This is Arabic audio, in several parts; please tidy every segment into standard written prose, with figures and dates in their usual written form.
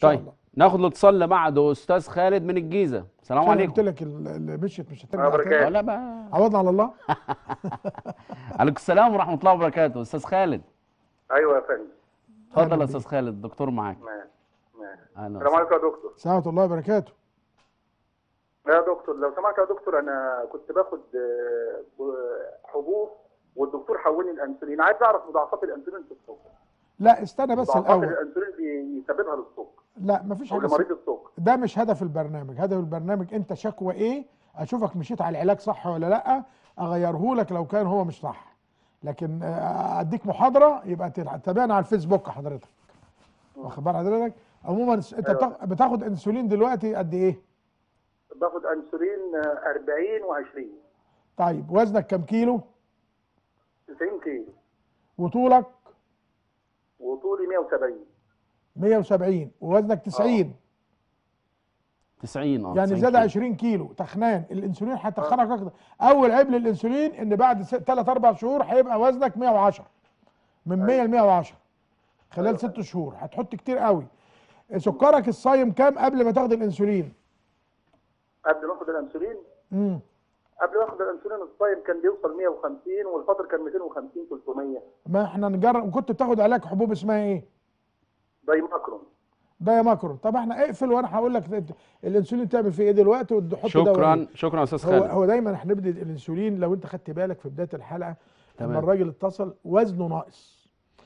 شاء طيب الله. ناخد الاتصال اللي بعده. استاذ خالد من الجيزه. السلام عشان عليكم. قلت لك اللي مشيت مش هترجع تاني. بركاته. لا بقى. عوضنا على الله. عليكم السلام ورحمه الله وبركاته. استاذ خالد ايوه يا فندم. اتفضل أهلا يا بيك. استاذ خالد، الدكتور معاك. ماشي. اهلا السلام وسهلا. عليكم يا دكتور. سلامة الله وبركاته. يا دكتور لو سمحت يا دكتور، انا كنت باخد حبوب والدكتور حولني الانسولين. عايز اعرف مضاعفات الانسولين في السكر. لا استنى بس مضاعفات الاول. الانسولين بيسببها للسكر لا مفيش او حاجه لمريض السكر. ده مش هدف البرنامج. هدف البرنامج انت شكوى ايه، اشوفك مشيت على العلاج صح ولا لا، اغيره لك لو كان هو مش صح. لكن اديك محاضره يبقى تابعنا على الفيسبوك حضرتك. واخد بال حضرتك؟ عموما انت أيوة. بتاخد انسولين دلوقتي قد ايه؟ باخد انسولين 40 و20. طيب وزنك كام كيلو؟ 90 كيلو وطولك؟ وطولي 170. 170 ووزنك 90. 90 يعني 90 زاد كيلو. 20 كيلو تخنان. الانسولين هيتخنك اكتر. اول عيب للانسولين ان بعد 3 4 شهور هيبقى وزنك 110، من 100 ل 110 خلال 6 شهور. هتحط كتير قوي. سكرك الصايم كام قبل ما تاخد الانسولين؟ قبل ما اخد الانسولين امم قبل ما اخد الانسولين الصايم كان بيوصل 150 والفطر كان 250 300. ما احنا نجرب. كنت بتاخد علاج حبوب اسمها ايه؟ دايماكرون. دايماكرون. طب احنا اقفل وانا هقول لك الانسولين تعمل فيه ايه دلوقتي وتحط دواء شكرا إيه. شكرا يا استاذ هو خالد. هو دايما احنا نبدا الانسولين. لو انت خدت بالك في بدايه الحلقه لما تمام. الراجل اتصل وزنه ناقص،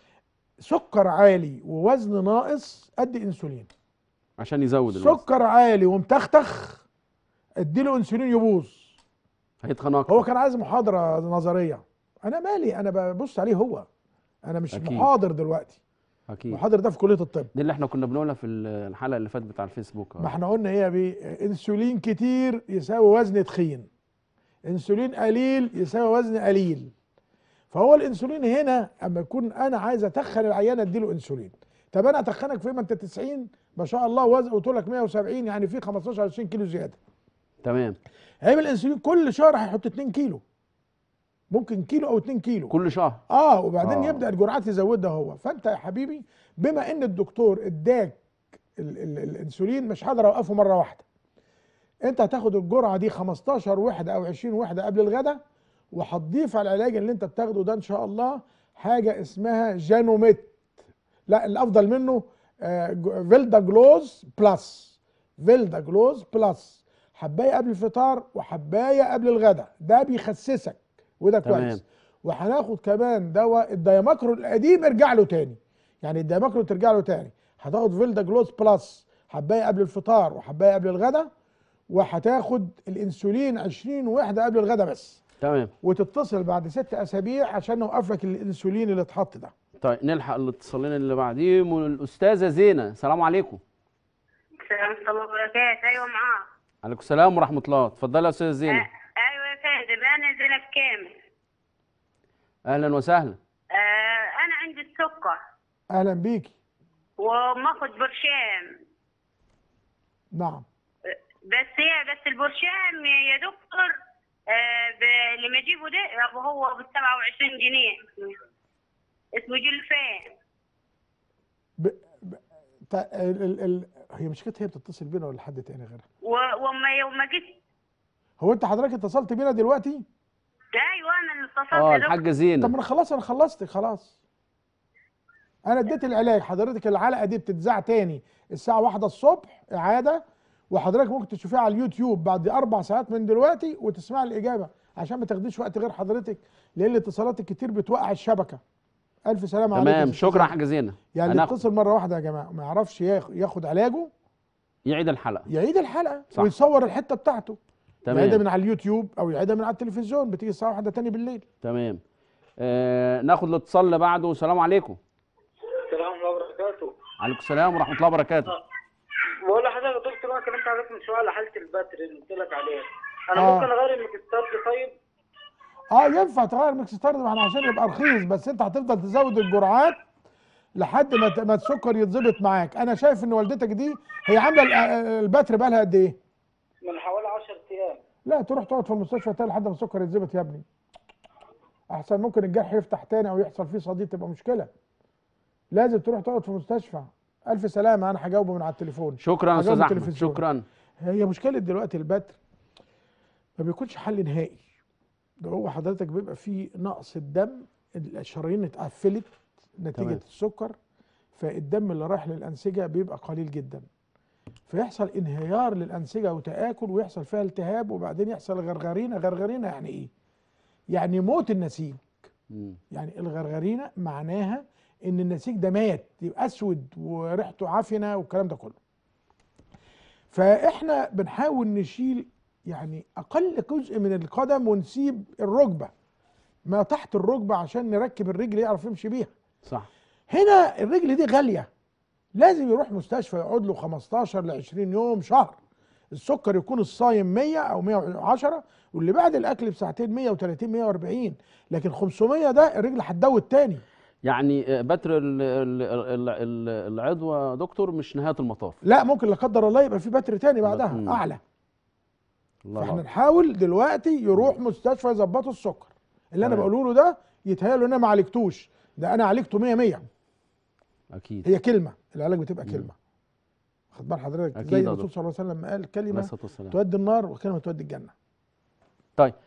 سكر عالي ووزن ناقص ادي انسولين. عشان يزود الوزن. سكر عالي ومتختخ اديله انسولين يبوظ. هيتخن اكتر. هو كان عايز محاضره نظريه، انا مالي، انا ببص عليه هو. انا مش أكيد. محاضر دلوقتي. اكيد. محاضر ده في كليه الطب. دي اللي احنا كنا بنقولها في الحلقه اللي فاتت بتاع الفيسبوك. ما احنا قلنا ايه يا بيه؟ انسولين كتير يساوي وزن تخين، انسولين قليل يساوي وزن قليل. فهو الانسولين هنا اما يكون انا عايز اتخن العيان اديله انسولين. طب انا اتخنك في ما انت 90 ما شاء الله وزن وطولك 170، يعني في 15 20 كيلو زياده. تمام. عيب الانسولين كل شهر هيحط 2 كيلو، ممكن كيلو او 2 كيلو كل شهر. وبعدين يبدا الجرعات يزودها هو. فانت يا حبيبي بما ان الدكتور اداك الانسولين مش هقدر اوقفه مره واحده. انت هتاخد الجرعه دي 15 وحده او 20 وحده قبل الغداء، وهتضيف على العلاج اللي انت بتاخده ده ان شاء الله حاجه اسمها جانوميت. لا الافضل منه فيلدا جلوز بلس. فيلدا جلوز بلس حبايه قبل الفطار وحبايه قبل الغداء، ده بيخسسك وده كويس. وهناخد كمان دواء الدايماكرون القديم ارجع له تاني، يعني الدايماكرون ترجع له تاني. هتاخد فيلدا جلوز بلس حبايه قبل الفطار وحبايه قبل الغداء، وهتاخد الانسولين 20 وحده قبل الغداء بس. تمام. وتتصل بعد 6 اسابيع عشان نوقف لك الانسولين اللي اتحط ده. طيب نلحق الاتصالين اللي بعديهم. الاستاذه زينه. السلام عليكم. السلام ورحمة الله وبركاته. أيوة معاك. عليكم السلام ورحمه الله. اتفضلي يا استاذه زينه. أيوة يا فندم، أنا زينب كامل. اهلا وسهلا. أنا عندي السكر اهلا بيكي. وماخد برشام. نعم. بس البرشام يا دكتور لما أجيبه ده هو ب 27 جنيه. اسمه جلفان. هي مشكلتها هي بتتصل بينا ولا حد تاني غيرها؟ وما جيت. هو انت حضرتك اتصلت بينا دلوقتي؟ أيوة أنا اللي اتصلت يا دكتور. الحاجه طب زينه. ما انا خلاص، انا خلصتك خلاص. انا اديت العلاج. حضرتك الحلقه دي بتتذاع تاني الساعه 1 الصبح اعاده، وحضرتك ممكن تشوفيها على اليوتيوب بعد 4 ساعات من دلوقتي وتسمع الاجابه عشان ما تاخديش وقت غير حضرتك، لان الاتصالات الكتير بتوقع الشبكه. الف سلامه عليك. تمام. شكرا يا حاجه زينه. يعني اللي يتصل مره واحده يا جماعه ما يعرفش ياخد علاجه يعيد الحلقه. يعيد الحلقه صح. ويصور الحته بتاعته. تمام. يعيدها من على اليوتيوب او يعيدها من على التلفزيون، بتيجي الساعه 1 تاني بالليل. تمام. ناخد الاتصال اللي بعده. السلام عليكم. السلام ورحمة الله وبركاته. عليكم السلام ورحمه الله وبركاته. بقول لحضرتك يا دكتور، انا كلمت حضرتك من شويه على حاله البتر اللي قلت لك عليها. انا ممكن اغير المكستات طيب؟ ينفع تغير ميكس ستارت ما احنا عشان يبقى رخيص، بس انت هتفضل تزود الجرعات لحد ما السكر يتظبط معاك. انا شايف ان والدتك دي هي عامله البتر بقى لها قد ايه؟ من حوالي 10 ايام. لا تروح تقعد في المستشفى تاني لحد ما السكر يتظبط يا ابني. احسن ممكن الجرح يفتح تاني او يحصل فيه صديد تبقى مشكله. لازم تروح تقعد في مستشفى الف سلامه، انا هجاوبه من على التليفون. شكرا يا هجاوبه استاذ احمد، بالتلفزيون. شكرا. هي مشكله دلوقتي البتر ما بيكونش حل نهائي، ده هو حضرتك بيبقى فيه نقص الدم، الشرايين اتقفلت نتيجه تمام. السكر، فالدم اللي رايح للانسجه بيبقى قليل جدا، فيحصل انهيار للانسجه وتاكل ويحصل فيها التهاب، وبعدين يحصل غرغرينه. غرغرينه يعني ايه؟ يعني موت النسيج. يعني الغرغرينه معناها ان النسيج ده مات، يبقى اسود وريحته عفنه والكلام ده كله. فاحنا بنحاول نشيل يعني اقل جزء من القدم ونسيب الركبه، ما تحت الركبه، عشان نركب الرجل يعرف يمشي بيها. صح. هنا الرجل دي غاليه، لازم يروح مستشفى يقعد له 15 ل 20 يوم شهر. السكر يكون الصايم 100 او 110، واللي بعد الاكل بساعتين 130 140، لكن 500 ده الرجل هتدوت تاني. يعني بتر العضو يا دكتور مش نهايه المطاف. لا، ممكن لا قدر الله يبقى في بتر تاني بعدها اعلى. فاحنا نحاول دلوقتي يروح مستشفى يظبطوا السكر. اللي انا بقوله له ده يتهيأ له ان انا ما عالجتوش، ده انا عالجته 100 100. اكيد. هي كلمه، العلاج بتبقى كلمه. خد بال حضرتك، زي الرسول صلى الله عليه وسلم قال كلمه تودي النار وكلمه تودي الجنه. طيب